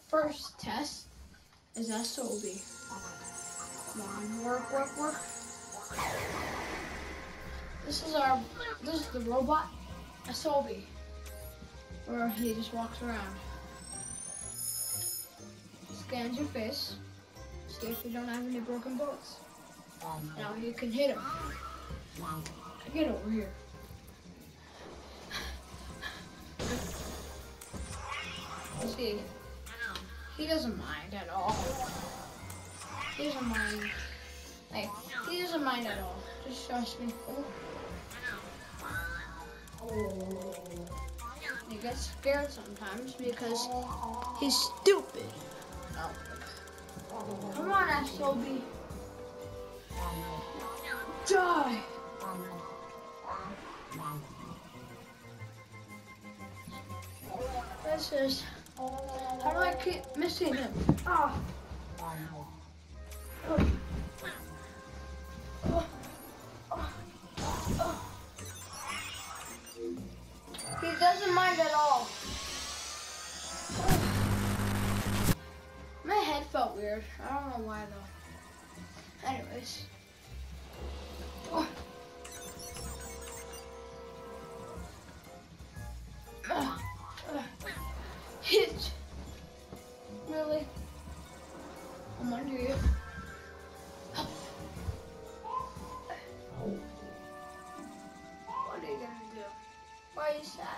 first test is SOB. Come on, work. This is the robot SOB, where he just walks around. Scans your face, see if you don't have any broken bones. Now you can hit him. Get over here. See, he doesn't mind at all. He doesn't mind. Like, he doesn't mind at all. Just trust me. He gets scared sometimes because he's stupid. Come on, SOB. Die! This is... How do I keep missing him? Ah! He doesn't mind at all. My head felt weird. I don't know why though. Anyways. Hit. Really? I'm under you. What are you gonna do? Why are you sad?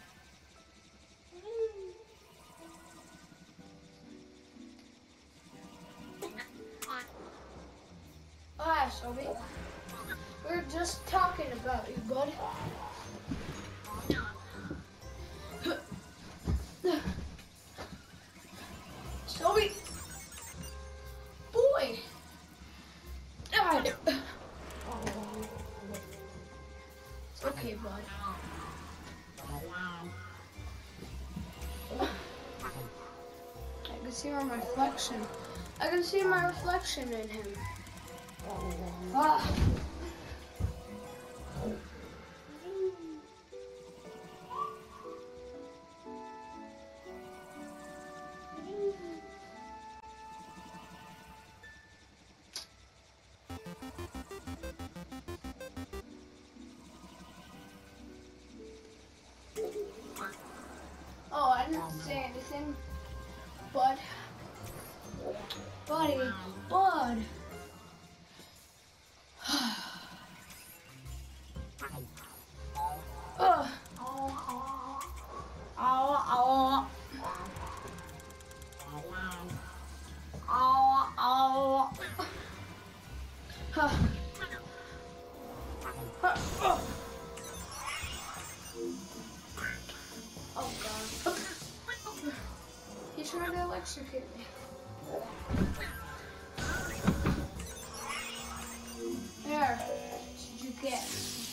Hi, SOB. We were just talking about you, bud. SOB! Boy! Died! It's okay, bud. I can see my reflection. I can see my reflection in him. Ah. Oh, I didn't say anything, bud. Buddy, bud. Oh God. He's trying to electrocute me. There. Did you get?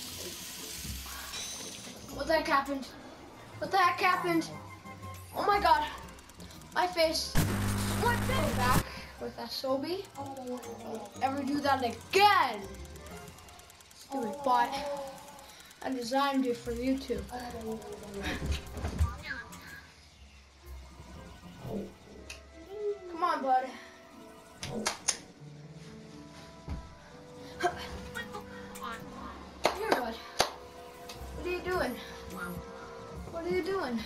What the heck happened? What the heck happened? Oh my God. My face. What the heck? Back with SOB. Don't ever do that again. Stupid bot. I designed it for YouTube. Come on, bud. Here, bud. What are you doing? What are you doing?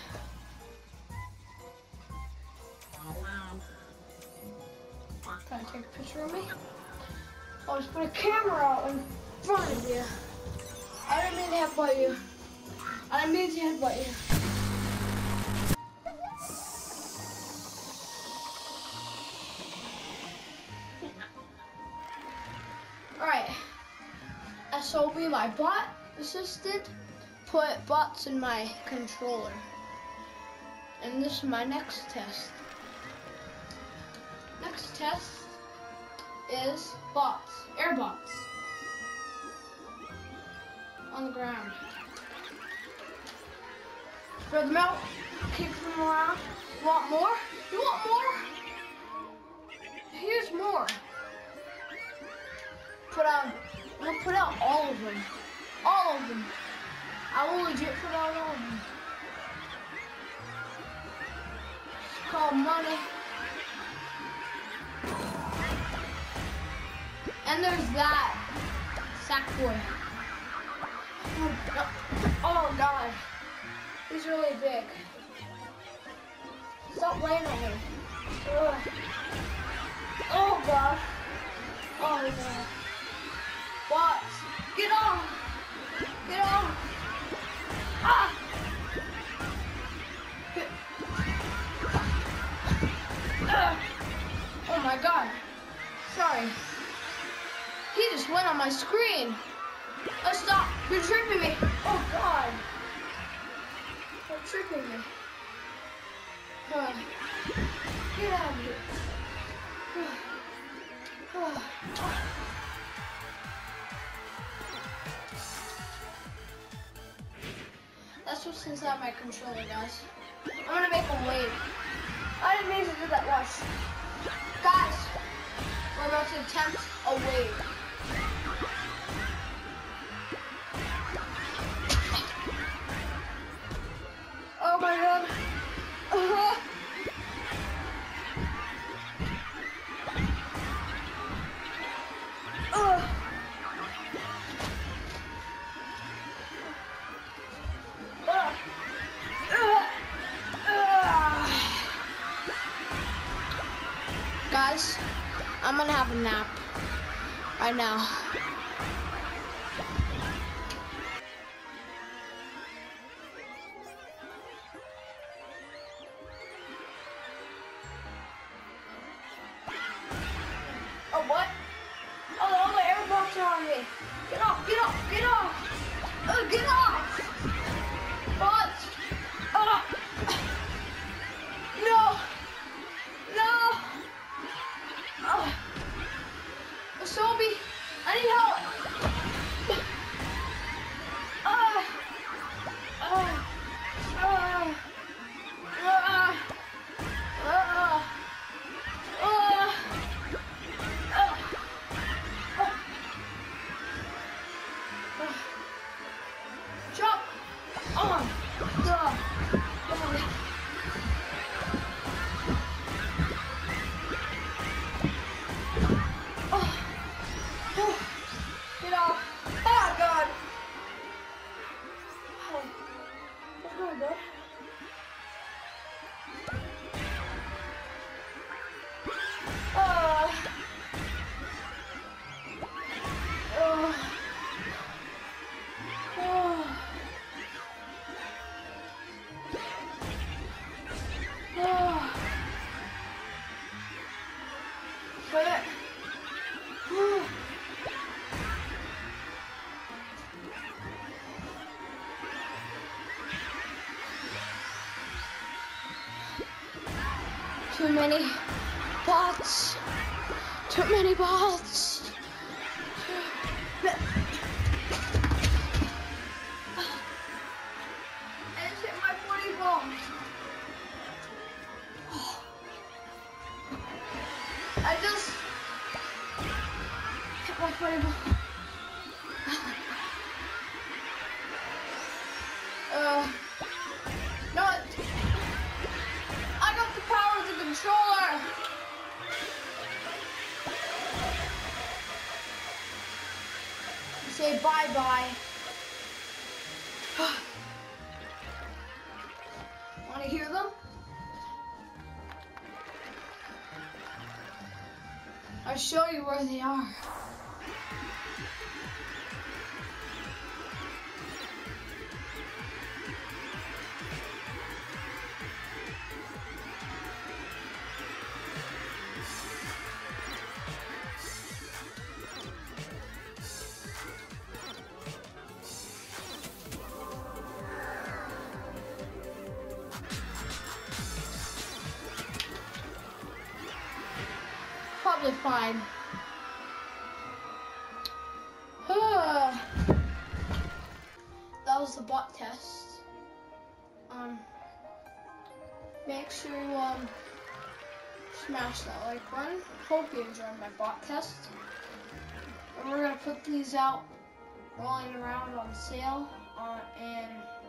Trying to take a picture of me? I'll just put a camera out in front of you. I didn't mean to headbutt you. I didn't mean to headbutt you. Alright. SOB, my bot assistant, put bots in my controller. And this is my next test. Next test is bots, air bots. On the ground. Spread them out, kick them around. You want more? You want more? Here's more. I'm gonna put out all of them. All of them. I will legit put out all of them. It's called money. And there's that Sackboy. Oh God, he's really big. Stop laying on me. Ugh. Oh God. Oh no. What? Get off! Get off! Ah! Oh my God. Sorry. He just went on my screen. Stop. You're tripping me. Oh God. You're tripping me. Get out of here. That's what's inside my controller, guys. I'm gonna make a wave. I didn't mean to do that. Watch. Guys, we're about to attempt a wave. Oh my God. Guys, I'm gonna have a nap right now. Oh, what? Oh, all the airboats are on me. Get off, get off, get off. Get off. What? No. No. Sobi, I need help. Jump on. Get off. Oh God. What's going on, bro? Quit it. Too many bots. Too many bots. I just hit my 40 ball. I just hit my 40 ball. No, I got the power of the controller. Say bye-bye. Want to hear them? I'll show you where they are. Probably fine. That was the bot test. Make sure you smash that like button. Hope you enjoyed my bot test. And we're gonna put these out rolling around on sale in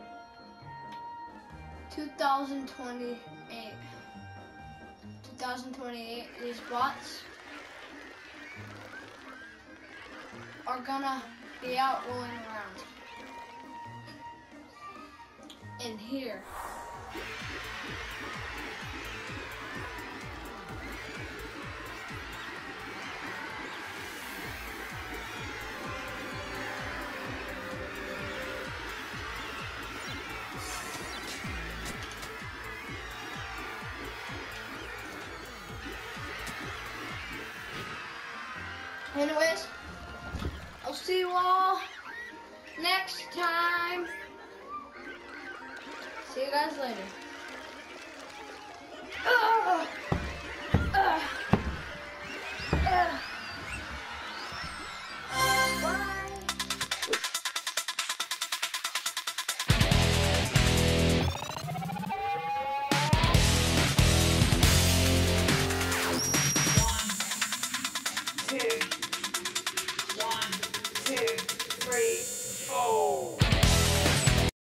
2028. 2028, these bots. are gonna be out rolling around. In here. Anyways, I'll see you all next time. See you guys later. Ugh. Ugh. Ugh.